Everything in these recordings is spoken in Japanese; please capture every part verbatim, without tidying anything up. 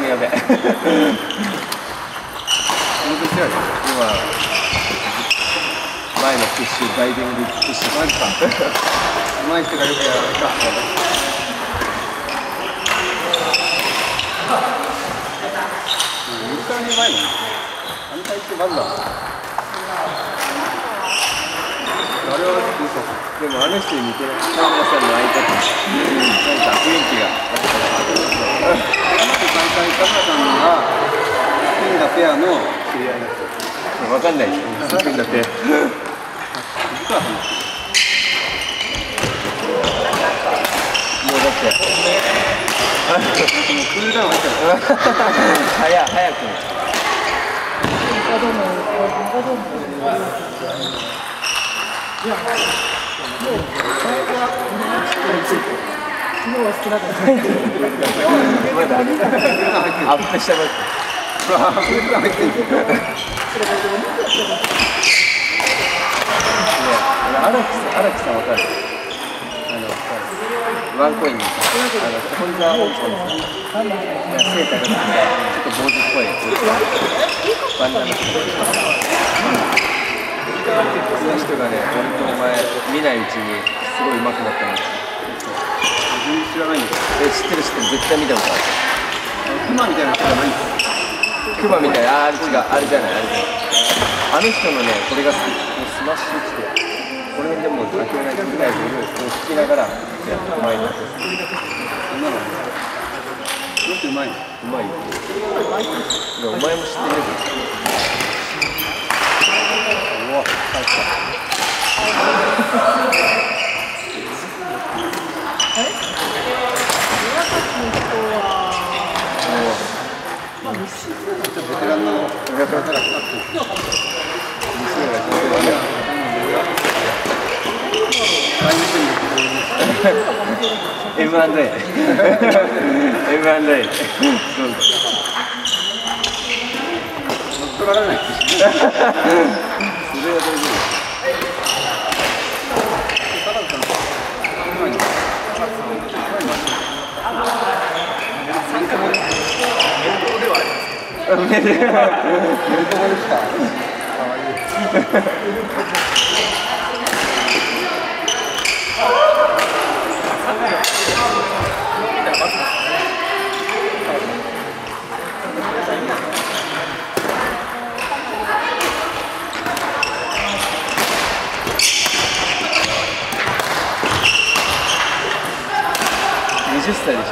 やべえ。本当強い。今前のプッシュ、ダイビングプッシュ。マジか。うまい人がよくやられた。にかいめ前の反対ってなんだ。あれはでもあの人に似てる。田村さんの相方。なんか雰囲気が。大会田村さんが組んだペアの知り合いの人。わかんない。組んだペア。もうだって。もうクールダウン入ったの。早早く。 昨日は少なかった。 アップしたばっか。荒木さん、荒木さんわかる？あのワンコインのさ、あの本座オープンのさ、セーターがちょっと坊主っぽいバンダナ。その人がね、俺とお前見ないうちにすごい上手くなったんですよ。全然知らないんだけど。え、知ってる知ってる、絶対見たことある。クマみたいな人じゃないんですよ。クマみたいな、あれ違う、あれじゃない、あれじゃない。あの人のね、これが好き。スマッシュして、この辺でもう諦めないぐらいで、こう引きながら、前になって。そんなのね。よくうまいの。うまいよ。お前も知ってるよ。うわ、入った。 え？宮崎の人は、まあ、西ちょっとベテランのベテランから来たっていう。西村が上手だね。エムアンドエー。エムアンドエー。どうぞ。乗っ取られない。それは大丈夫。メルトモですか。可愛い。にじゅっさいでしょ。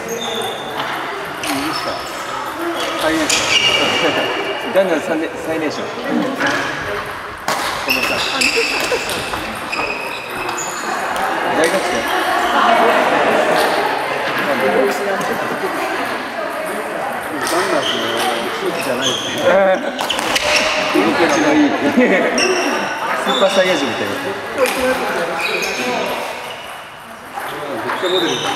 最年少。ガンガン最年最年少。このさ。大学生。ガンガンの数値じゃないですね。動きがいい。スーパーサイヤ人みたいな。めっちゃモデルだ。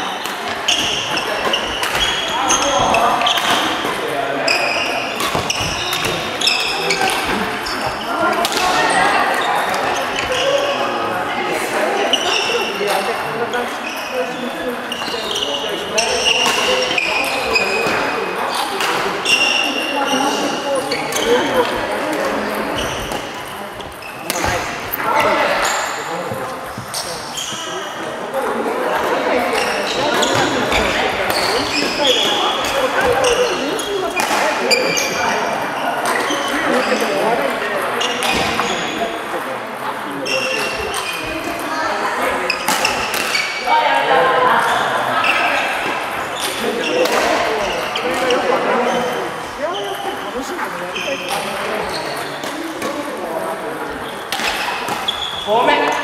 ごめん。よし。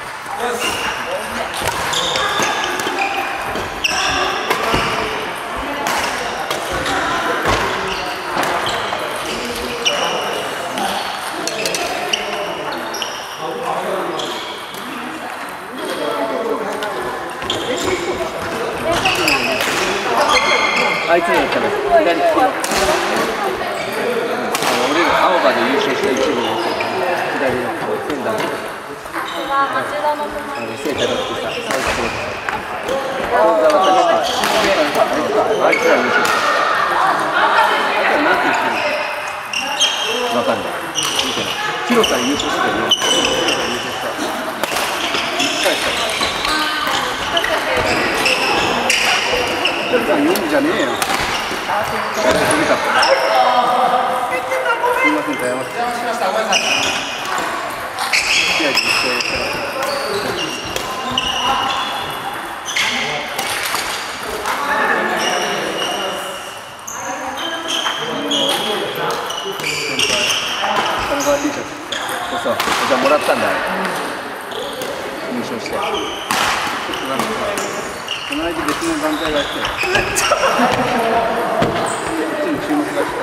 あいつらだったら左利きの。俺ら青葉で優勝した一部の左のセンター。あの背高くてさ、最高。あいつら優勝した。 ヒロさん優勝したよね。いっかいした。ヒロさん言うんじゃねえよ。古かった。すみません、謝って。試合実践してます。T シャツそうそう、じゃあもらったんだ、優勝して。なんかこの間別の団体が来て、こっちに注目が来た。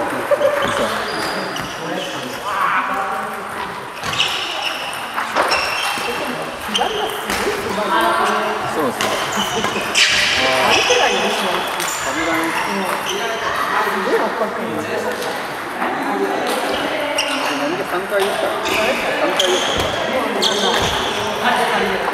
そうですね。 歩けないでしょ。 壁がね。 すごい圧迫感。 さんかい言った。さんかい言った。